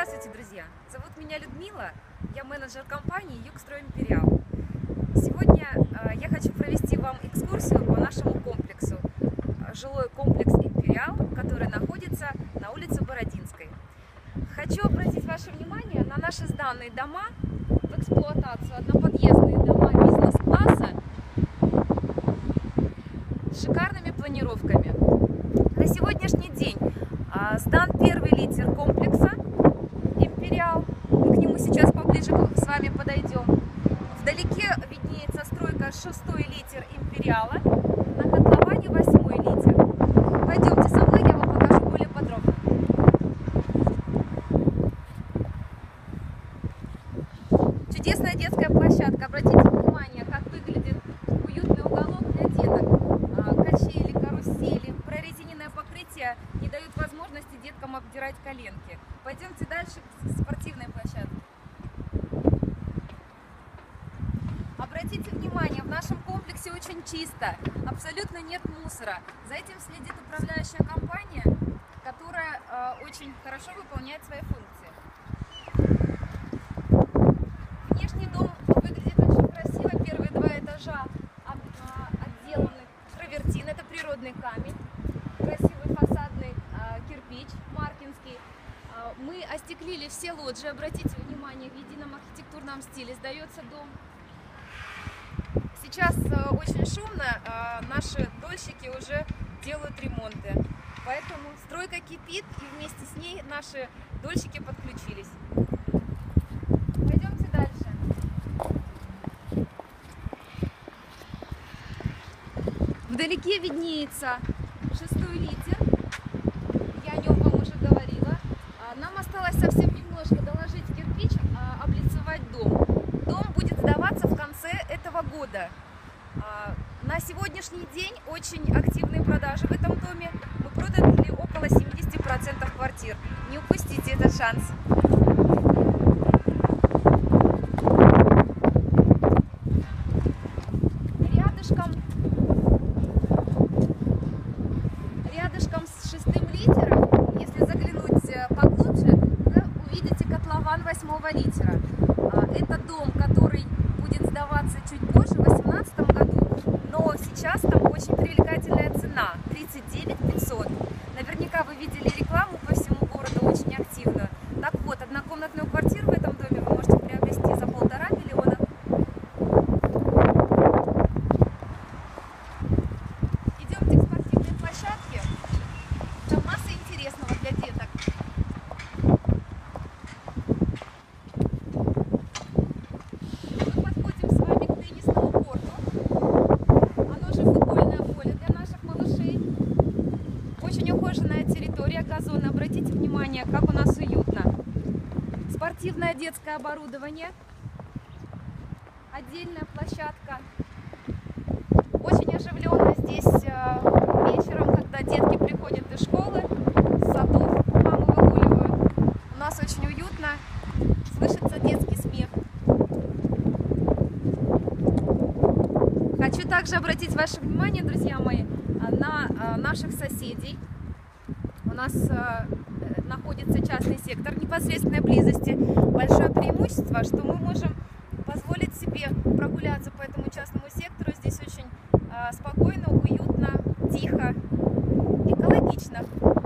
Здравствуйте, друзья! Зовут меня Людмила, я менеджер компании Югстрой Империал. Сегодня я хочу провести вам экскурсию по нашему комплексу. Жилой комплекс Империал, который находится на улице Бородинской. Хочу обратить ваше внимание на наши сданные дома в эксплуатацию, одноподъездные дома бизнес-класса с шикарными планировками. На сегодняшний день сдан первый литер комплекса Империал. Мы к нему сейчас поближе с вами подойдем. Вдалеке виднеется стройка 6-й литер Империала, на котловане 8-й литер. Пойдемте со мной, я вам покажу более подробно. Чудесная детская площадка. Обратите внимание, как выглядит уютный уголок для деток. Качели, карусели, прорезиненное покрытие не дают возможности деткам обдирать коленки. Пойдемте дальше к спортивной площадке. Обратите внимание, в нашем комплексе очень чисто, абсолютно нет мусора. За этим следит управляющая компания, которая очень хорошо выполняет свои функции. Внешний дом выглядит очень красиво. Первые два этажа отделаны травертин, это природный камень. Красивый фасадный кирпич маркинский. Мы остеклили все лоджии. Обратите внимание, в едином архитектурном стиле сдается дом. Сейчас очень шумно, наши дольщики уже делают ремонты. Поэтому стройка кипит, и вместе с ней наши дольщики подключились. Пойдемте дальше. Вдалеке виднеется 6-й литер. Я о нем вам уже говорила. Нам осталось совсем немножко доложить кирпич, облицевать дом. Дом будет сдаваться в конце этого года. На сегодняшний день очень активные продажи в этом доме. Мы продали около 70% квартир. Не упустите этот шанс. Рядышком с 6-м литером, если заглянуть поглубже, вы увидите котлован 8-го литера. Это дом, который будет сдаваться чуть позже, в 2018 году, но сейчас там очень привлекательная цена – 39 500. Наверняка вы видели рекламу по всему городу, очень активную. Так вот, однокомнатную квартиру в этом доме вы можете приобрести за 1,5 миллиона. Идемте к спортивной площадке. Там масса интересного для деток. Мы подходим с вами к теннисному корту. Оно же футбольное поле для наших малышей. Очень ухоженная территория, газон. Обратите внимание, как у нас уютно. Спортивное детское оборудование. Отдельная площадка. Очень оживленно здесь вечером, когда детки приходят из школы, с садов, мамы выгуливают. У нас очень уютно, слышится детский смех. Хочу также обратить ваше внимание, друзья мои, на наших соседей. У нас находится частный сектор в непосредственной близости. Большое преимущество, что мы можем позволить себе прогуляться по этому частному сектору. Здесь очень спокойно, уютно, тихо, экологично.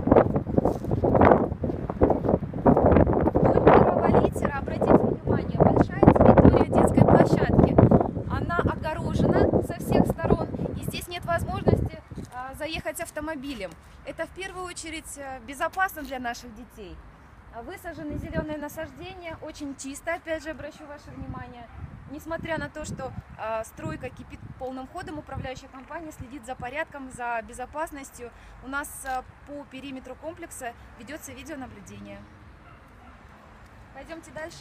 Дом первого литера, обратите внимание, большая территория детской площадки. Она огорожена со всех сторон, и здесь нет возможности заехать автомобилем. Это в первую очередь безопасно для наших детей. Высажены зеленые насаждения, очень чисто, опять же обращу ваше внимание. Несмотря на то, что стройка кипит полным ходом, управляющая компания следит за порядком, за безопасностью. У нас по периметру комплекса ведется видеонаблюдение. Пойдемте дальше.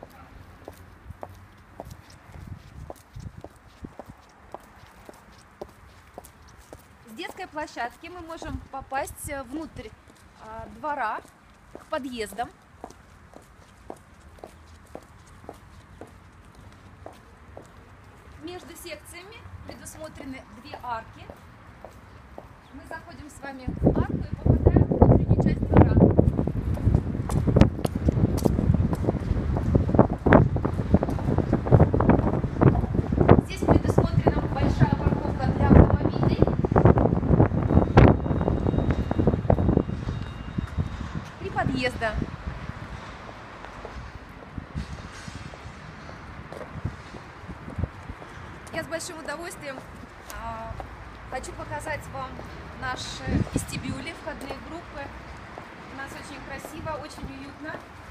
С детской площадки мы можем попасть внутрь двора, к подъездам. Между секциями предусмотрены 2 арки. Мы заходим с вами в арку и попадаем в внутреннюю часть двора. подъезда. Я с большим удовольствием хочу показать вам наши вестибюли, входные группы. У нас очень красиво, очень уютно.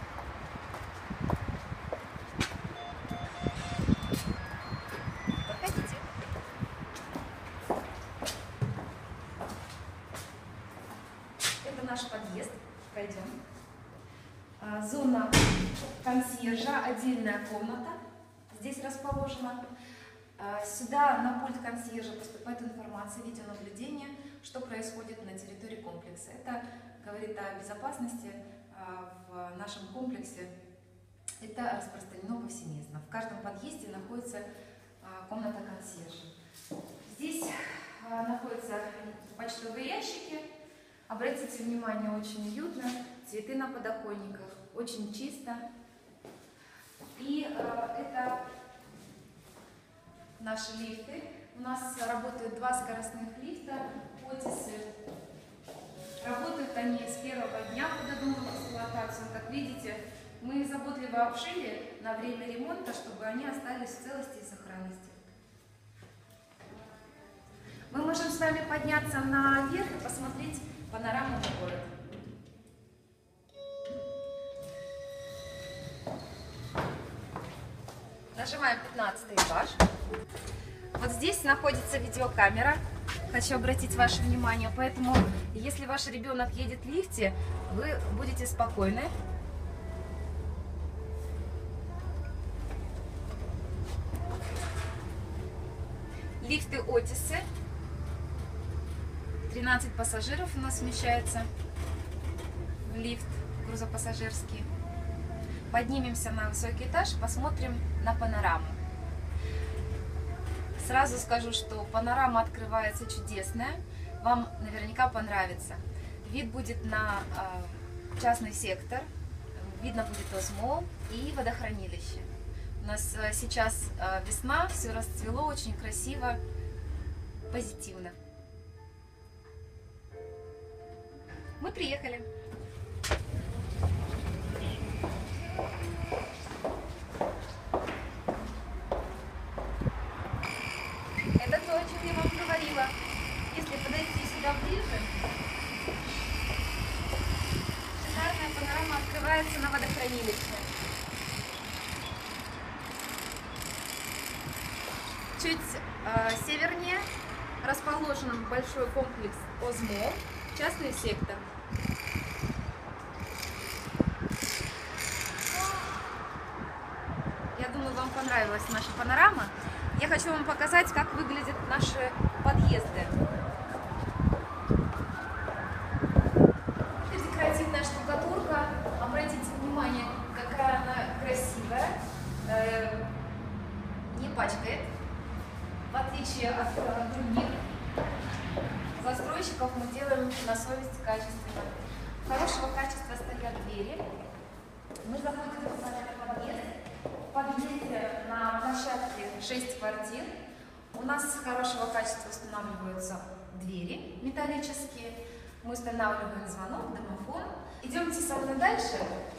Проходите. Это наш подъезд. Пройдем. Зона консьержа, отдельная комната здесь расположена. Сюда на пульт консьержа поступает информация, видеонаблюдение, что происходит на территории комплекса. Это говорит о безопасности в нашем комплексе. Это распространено повсеместно. В каждом подъезде находится комната консьержа. Здесь находятся почтовые ящики. Обратите внимание, очень уютно. Цветы на подоконниках, очень чисто. И это наши лифты. У нас работают 2 скоростных лифта, Отисы. Работают они с первого дня ввода в эксплуатацию. Как видите, мы их заботливо обшили на время ремонта, чтобы они остались в целости и сохранности. Мы можем с вами подняться наверх и посмотреть панораму на город. Нажимаем 15 этаж. Вот здесь находится видеокамера. Хочу обратить ваше внимание, поэтому если ваш ребенок едет в лифте, вы будете спокойны. Лифты Отисы. 13 пассажиров у нас вмещается в лифт грузопассажирский. Поднимемся на высокий этаж, посмотрим на панораму. Сразу скажу, что панорама открывается чудесная. Вам наверняка понравится. Вид будет на частный сектор, видно будет Озмол и водохранилище. У нас сейчас весна, все расцвело, очень красиво, позитивно. Мы приехали. Это то, о чем я вам говорила. Если подойти сюда ближе, шикарная панорама открывается на водохранилище. Чуть севернее расположен большой комплекс Озмол, частный сектор. Я думаю, вам понравилась наша панорама. Я хочу вам показать, как выглядят наши подъезды. Это декоративная штукатурка. Обратите внимание, какая она красивая. Не пачкает. В отличие от других застройщиков, мы делаем на совесть качественно. Хорошего качества стоят двери. Мы заходим в подъезд. В подъезде на площадке 6 квартир. У нас хорошего качества устанавливаются двери металлические. Мы устанавливаем звонок, домофон. Идемте со мной дальше.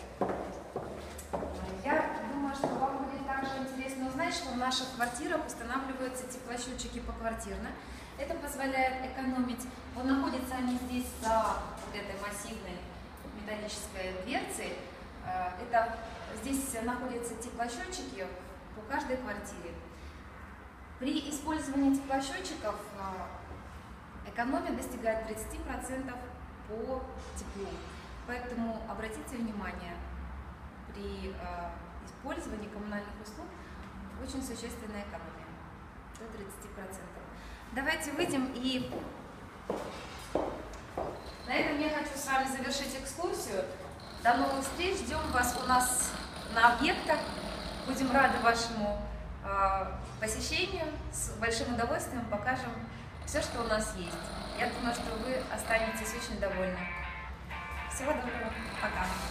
Я думаю, что вам будет также интересно узнать, что в наших квартирах устанавливаются теплосчетчики поквартирно. Это позволяет экономить. Вот находятся они здесь за вот этой массивной металлической дверцей. Здесь находятся теплосчетчики по каждой квартире. При использовании теплосчетчиков экономия достигает 30% по теплу. Поэтому обратите внимание, при использовании коммунальных услуг очень существенная экономия, до 30%. Давайте выйдем, и на этом я хочу с вами завершить экскурсию. До новых встреч, ждем вас у нас на объектах. Будем рады вашему посещению. С большим удовольствием покажем все, что у нас есть. Я думаю, что вы останетесь очень довольны. Всего доброго. Пока.